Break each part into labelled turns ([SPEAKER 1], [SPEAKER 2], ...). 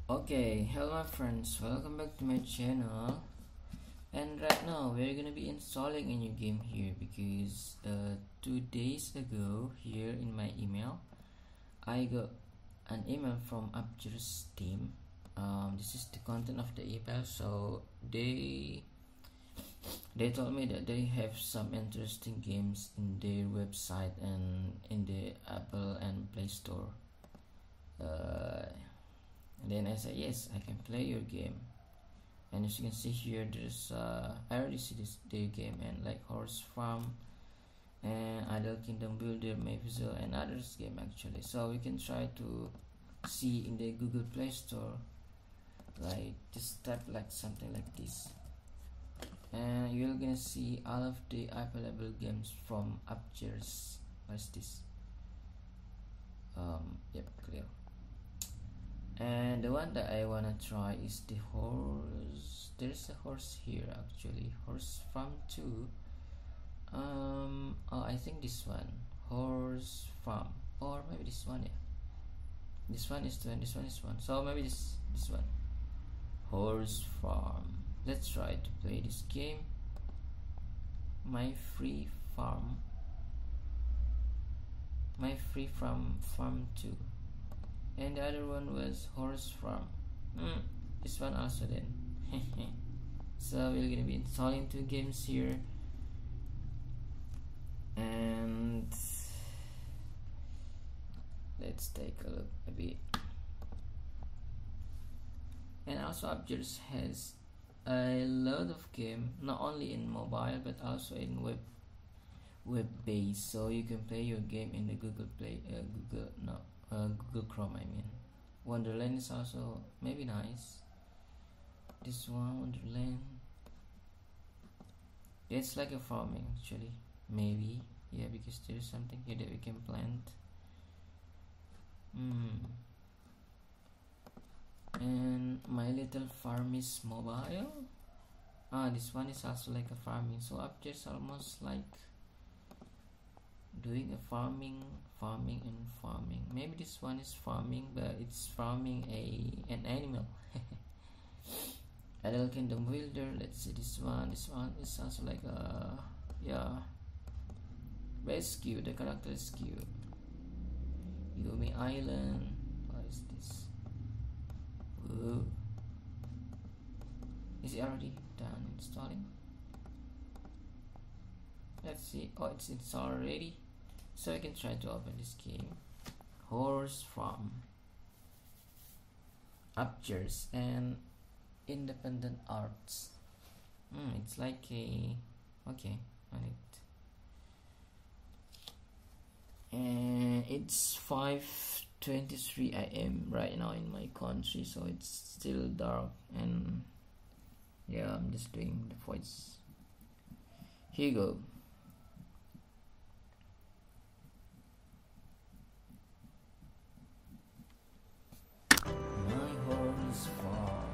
[SPEAKER 1] Okay, hello my friends, welcome back to my channel. And right now we're gonna be installing a new game here because 2 days ago here in my email I got an email from Upger's team. This is the content of the email. So they told me that they have some interesting games in their website and in the Apple and Play Store. And then I said yes, I can play your game. And as you can see here, there's I already see their game, and like Horse Farm and Idle Kingdom Builder, Mavisville, and others game actually. So we can try to see in the Google Play Store, like just type like something like this, and you're gonna see all of the available games from Upger's. What's this? Yep, clear. And the one that I wanna try is the horse. There's a horse here actually, Horse Farm 2. Oh, I think this one, Horse Farm, or maybe this one. Yeah, this one is one, this one is one, so maybe this one, Horse Farm. Let's try to play this game. My free farm farm 2, and the other one was Horse Farm. This one also then. So we're gonna be installing 2 games here, and let's take a look a bit. And also Upgers has a lot of game, not only in mobile but also in web based, so you can play your game in the Google Chrome. I mean, Wonderland is also maybe nice. This one, Wonderland, it's like a farming actually, maybe, yeah, because there is something here that we can plant. And My Little Farm is mobile. This one is also like a farming, so up there's almost like doing a farming. Maybe this one is farming, but it's farming an animal. Idle Kingdom Builder, let's see this one is also like a, yeah, rescue. The character is cute. Yumi Island, what is this? Whoa. Is it already done installing? Let's see. Oh, it's installed already, so I can try to open this game. Horse Farm, Upgers, and Independent Arts. It's like a, okay, on it. And it's 5:23 AM right now in my country, so it's still dark. And yeah, I'm just doing the voice. Here you go. My Horse Farm,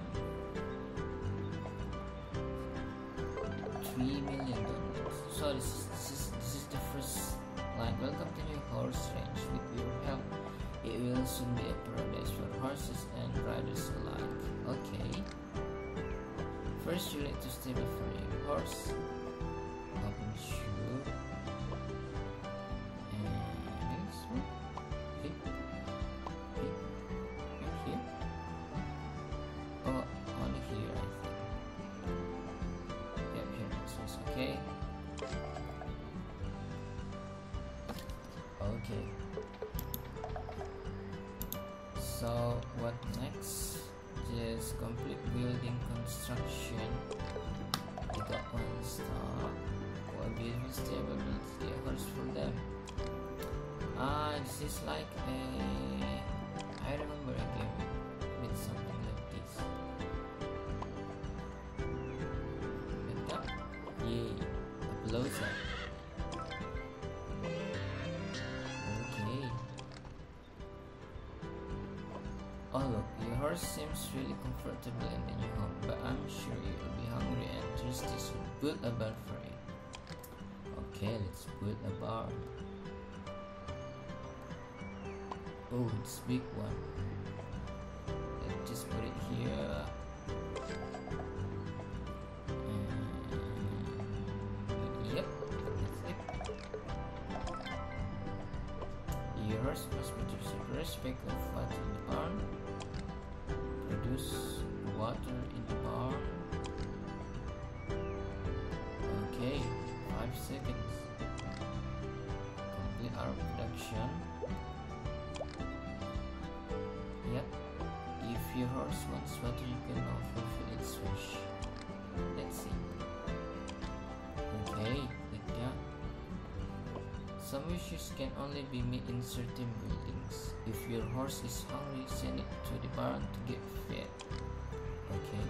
[SPEAKER 1] $3 million. So this is the first line. Welcome to your horse ranch. With your help, it will soon be a paradise for horses and riders alike. Okay. First, you need to stable for your horse. Open shoe. And this one. Here. Oh, only here, I think. Yep, here this is okay. Okay. So what next? Just complete building construction. We got 1 star. For building stable, build the horse for them. This is like I remember a game with something like this. Like that. Yay. Uploads up. Okay. Oh look, your horse seems really comfortable in the new home, but I'm sure you will be hungry and thirsty, so build a barn for it. Okay, let's build a barn. Oh, it's big one. Let's just put it here. Yep, that's it. Your horse must be treated with respect of water in the barn. Produce water in the barn. Okay, 5 seconds. Complete our production. Yep. If your horse wants water, you can now fulfill its wish. Let's see. Okay, yeah. Some wishes can only be met in certain buildings. If your horse is hungry, send it to the barn to get fed. Okay.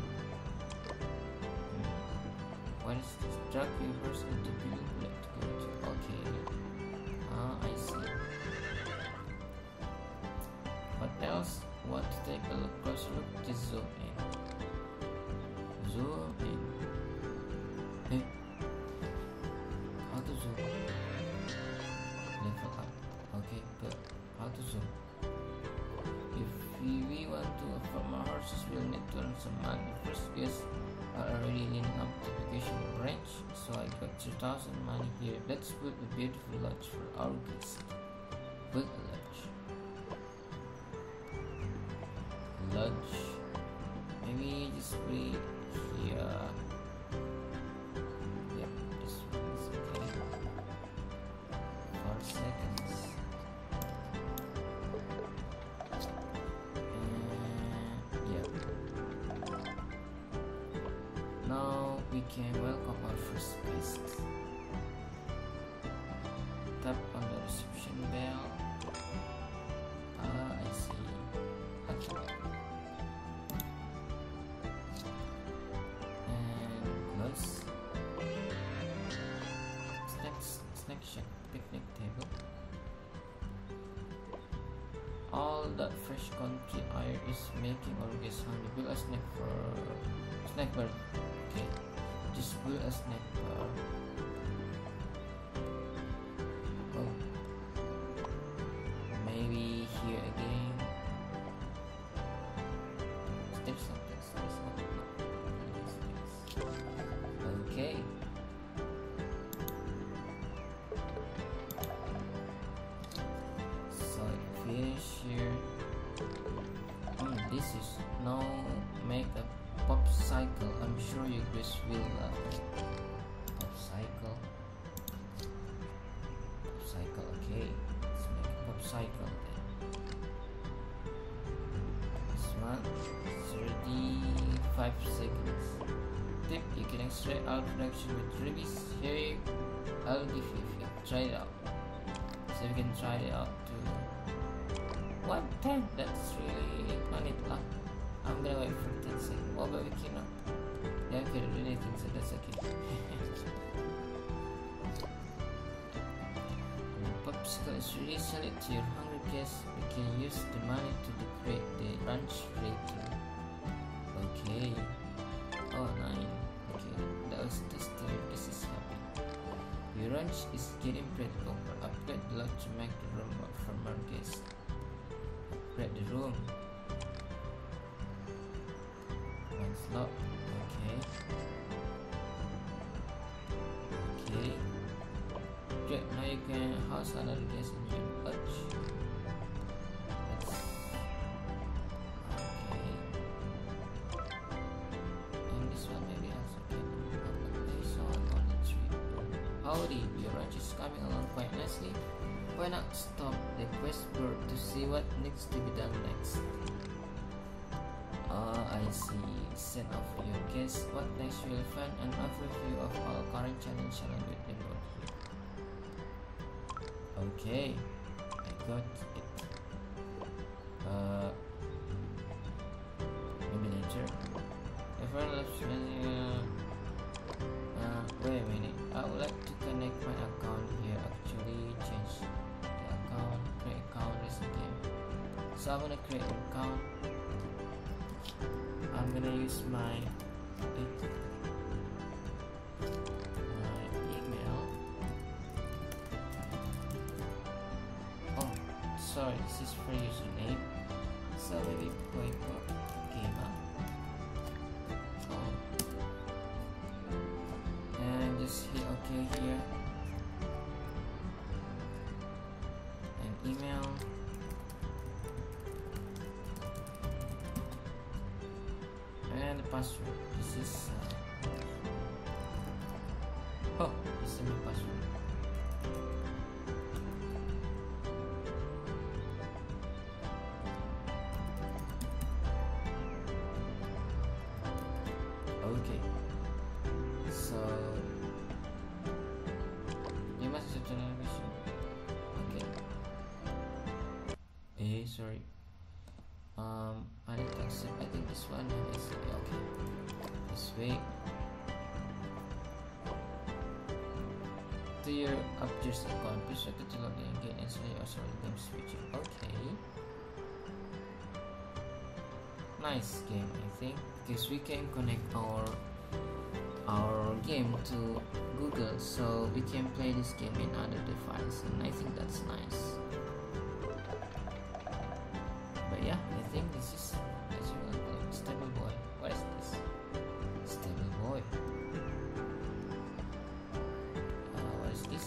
[SPEAKER 1] What is this? Drag your horse into building black to go to. Okay. I see. What else? Want to take a look, closer look? Just zoom in. Zoom in. Hey. How to zoom? Level up. Okay, good. How to zoom? If we want to farm our horses, we'll need to earn some money. First, guys are already leaning up the application branch, so I got 3,000 money here. Let's build a beautiful lodge for our guest. Build a lodge. Lodge. Maybe just put it here. Yep, this one is okay. 4 seconds. Yep. Now we can welcome our first guest. Tap on the reception bell. I see. Okay. And close. Snack shack, picnic table. All that fresh country air is making our guests hungry. Build a snack bar. Okay, just build a snack bar. Oh, maybe here again. There's something. Okay. So finish here. This is now make a pop cycle. I'm sure you guys will pop cycle. Okay, let's make a pop cycle then. This one 35 seconds. Tip: you can extract our production with rubies. Here I'll give you a few. Try it out. So we can try it out to 110. That's really not it lah. I'm gonna wait for 10 seconds. What about we cannot? Yeah, okay, really think so. That's okay. Popsicle is really sell it to your hungry guests. We can use the money to decorate the ranch later. Okay. Oh, 9. Okay, that was tasty. This is happy. Your ranch is getting pretty over. Upgrade the lot to make the room for more guests. Upgrade the room. One slot. Okay. Okay. Great. Now you can house another guest in your lodge. Okay. And this one maybe also can. This one on the tree. Howdy, your ranch is coming along quite nicely. Why not stop the quest board to see what needs to be done next? I see. Send off your guests. What next you will find an overview of all current challenge with the board. Okay, I got it. Maybe later. Everyone loves wait a minute. I would like to connect my account here. Actually, change the account. Create account as a game. So I'm gonna create an account. I'm gonna use my email. Sorry, this is for username. So maybe Boyko Gamer. password. This is oh, this is my password. Okay, so you must accept the television. Okay. Sorry. I need to accept. I think this one is okay. This way. To your Upgears account, please check to log in again and say also game switching. Okay. Nice game, I think, because we can connect our game to Google, so we can play this game in other device, and I think that's nice. But yeah, I think this is Stable Boy. What is this? Stable Boy. What is this?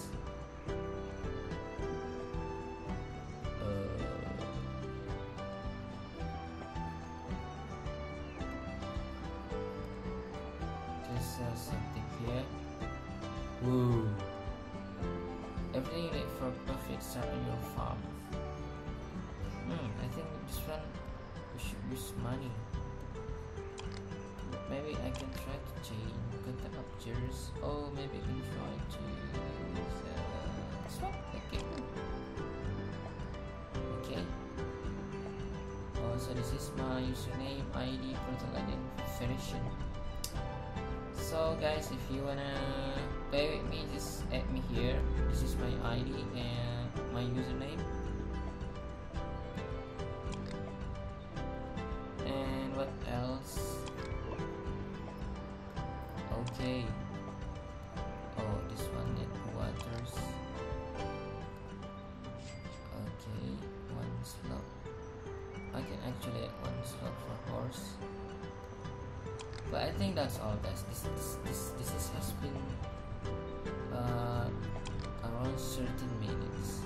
[SPEAKER 1] Something here. Whoa! Everything you need for a perfect start on your farm. I think this one we should use money. Maybe I can try to change contact Upgears. Oh, maybe I can try to use this one. Okay. Oh, so this is my username, ID, portal identification. So guys, if you wanna play with me, just add me here. This is my ID and my username. And what else? Okay. Oh, this one net waters. Okay, one slot. I can actually add one slot for horse. But I think that's all, guys. This has been around 13 minutes.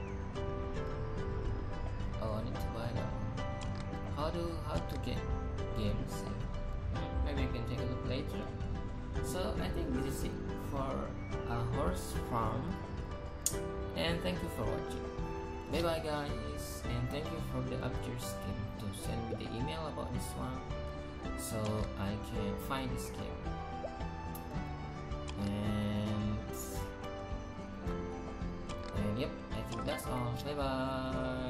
[SPEAKER 1] Oh, I need to buy that one. How to get games? Maybe I can take a look later. So I think this is it for a horse farm. And thank you for watching. Bye bye, guys. And thank you for the Upgears team to send me the email about this one, so I can find this game. And yep, I think that's all. Bye bye.